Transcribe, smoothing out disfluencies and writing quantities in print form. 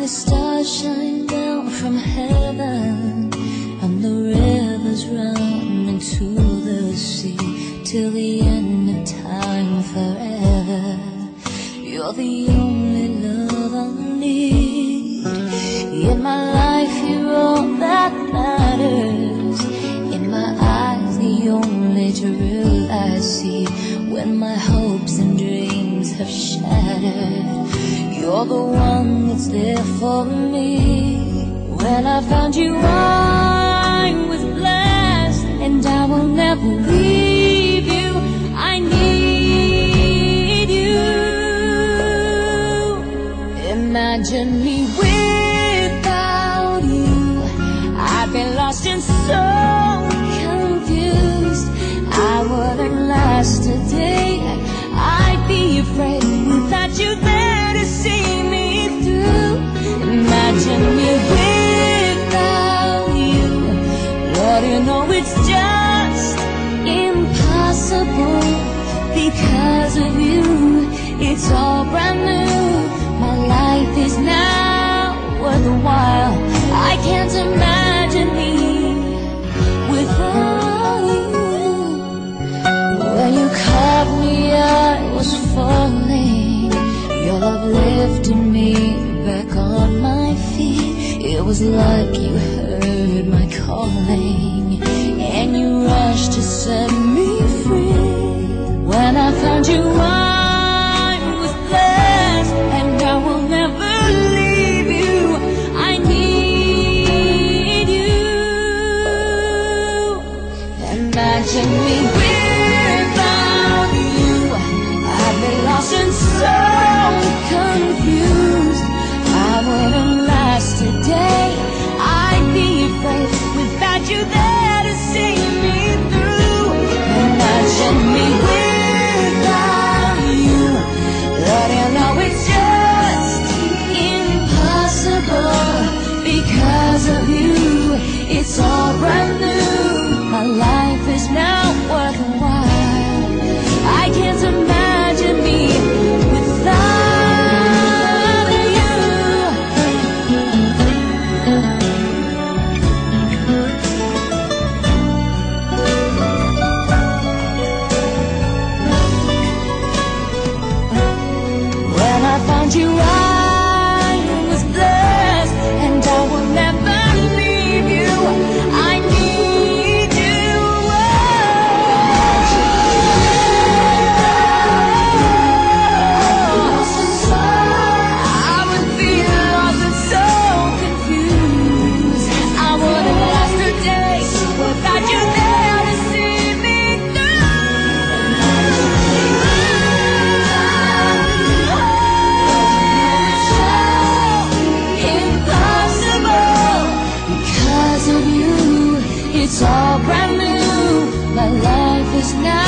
the stars shine down from heaven, and the rivers run into the sea, till the end of time forever. You're the only love I need. In my life you're all that matters. In my eyes the only truth I see. When my hopes and dreams have shattered, you're the one that's there for me. When I found you I was blessed, and I will never leave you. I need you. Imagine me without you. I've been lost and so confused. I wouldn't last a day. I'd be afraid without you there to see me through. Imagine me without you. Lord, you know it's just impossible. Because of you, it's all brand new. My life is now worthwhile. I can't imagine me without you. When you caught me, I was falling. Your love lifted me back on my feet. It was like you heard my calling, and you rushed to set me free. When I found you I was blessed, and I will never leave you. I need you. Imagine me without you. I've been lost and so confused. I wouldn't last a day. I'd be afraid without you there to see me through. Imagine me without you. Lord, you know it's just impossible. Because of you, it's all brand new. My life is now worthwhile. I can't imagine me without you. When I found you I was blessed, and I will never leave you. I need you. I would be lost and so confused. I wouldn't last a day without you there to see me impossible. Because of you, it's all brand new. My life is now